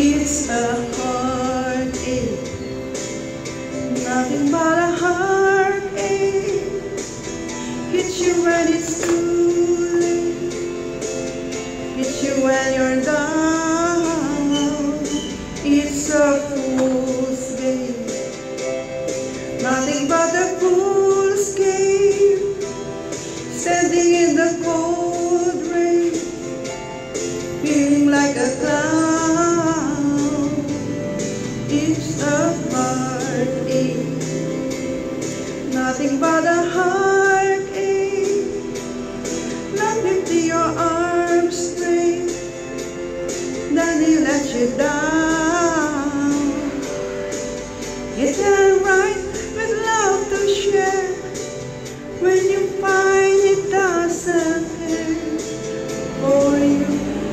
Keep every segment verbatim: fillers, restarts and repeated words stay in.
It's a heartache, nothing but a heartache. Hits you when it's too late, hits you when you're down. It's a fool's game, nothing but a fool's game. Standing in the cold rain, feeling like a clown. It's a heartache, nothing but a heartache. Love into your arms straight, then he let you down. It's alright with love to share, when you find it doesn't care for you.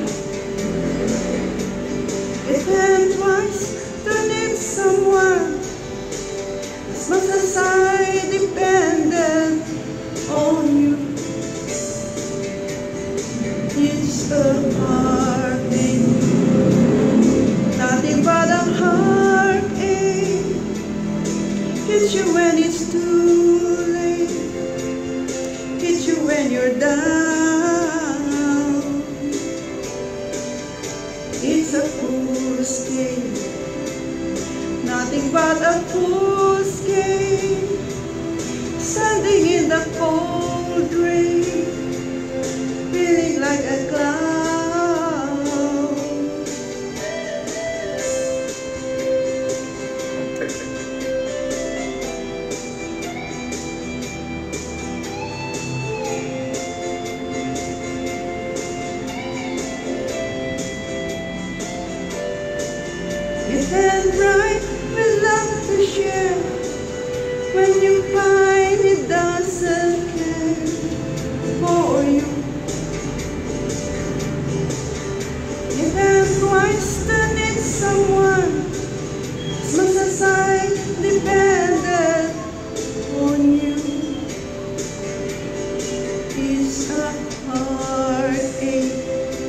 It ends twice to need someone, as much as I depended on you. It's a heartache, nothing but a heartache. Hits you when it's too late, hits you when you're down. It's a fool's game, nothing but a fool's game. Standing in the cold rain, feeling like a clown. It's right with love to share, when you find it doesn't care for you. It ends twice to need someone, as much as I depended on you. It's a heartache,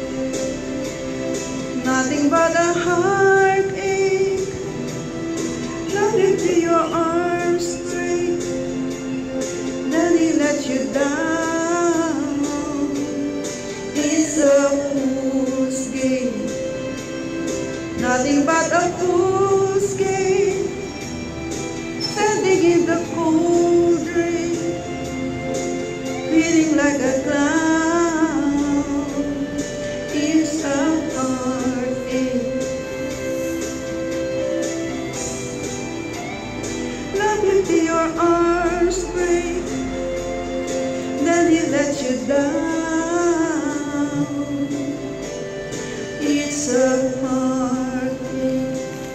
nothing but a heartache. Love into your arms straight, then he let you down. It's a fool's game, nothing but a fool's game. Standing in the cold rain, feeling like a clown. It's a heartache, love into your arms break, then he let you down. It's a heartache.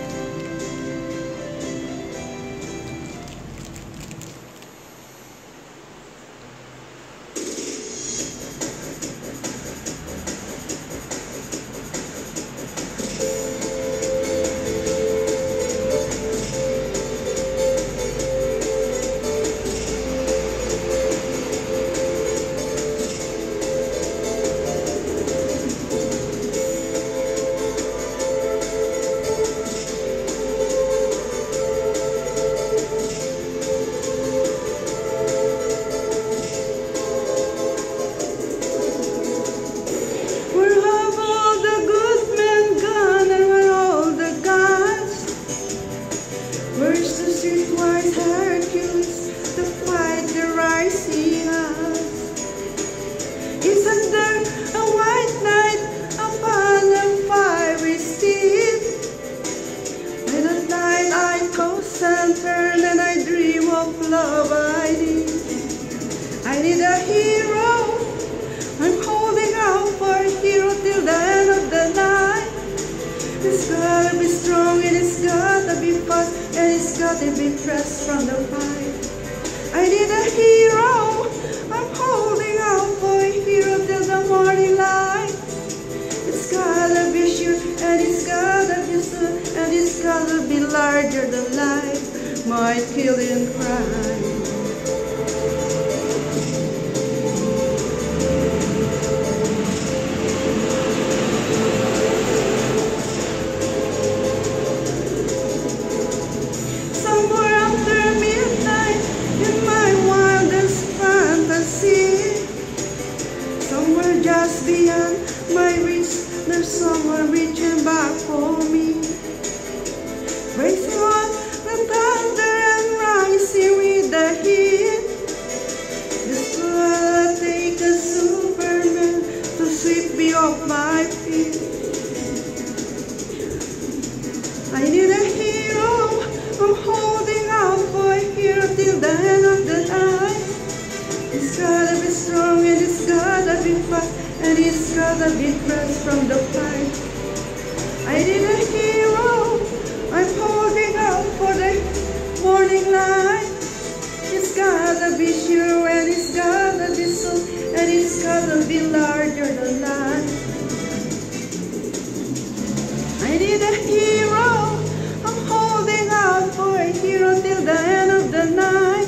Isn't there a white knight upon a fiery steed? With a night I toss and turn and I dream of love I need. I need a hero, I'm holding out for a hero till the end of the night. It's gotta be strong and it's gotta be fast and it's gotta be fresh from the fight. I need a hero, I'm holding out for a hero till the morning light. It's gotta be sure and it's gotta be soon and it's gotta be larger than life, my killing crime. my reach, there's someone reaching back for me. Racing on the thunder and rising with the heat. This will take a Superman to sweep me off my feet. I need a hero, I'm holding out for a hero till the end of the night. It's gotta be strong and it's gotta be fast and it's gotta be fresh from the fight. I need a hero, I'm holding out for the morning light. It's gotta be sure and it's gotta be soon and it's gotta be larger than life. I need a hero, I'm holding out for a hero till the end of the night.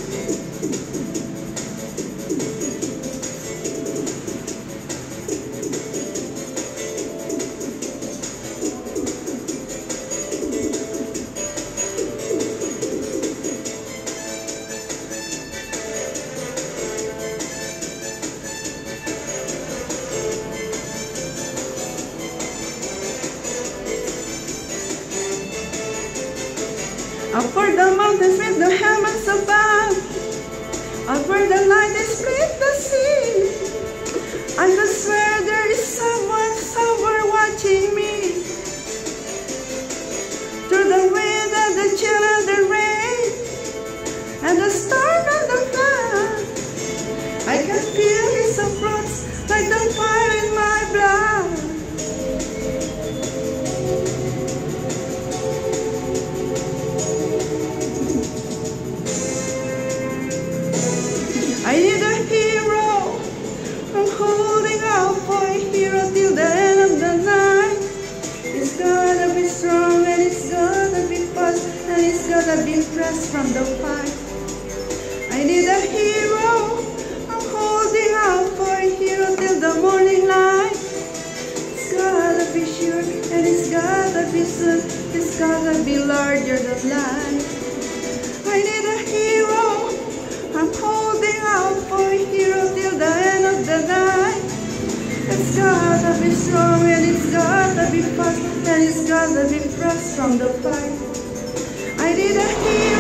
Up for the mountains with the heavens above, up where the light is split the sea. I could swear there is someone somewhere watching me. Through the wind and the chill and the rain and the storm and the flood, I can feel his approach like the fire in my blood. I need a hero, I'm holding out for a hero till the end of the night. It's gotta be strong and it's gotta be fast and it's gotta be fresh from the fight. I need a hero, I'm holding out for a hero till the morning light. It's gotta be sure and it's gotta be soon, it's gotta be larger than life. I need a hero, I'm holding out for a hero till the end of the night. It's gotta be strong and it's gotta be fast and it's gotta be fresh from the fight. I need a hero.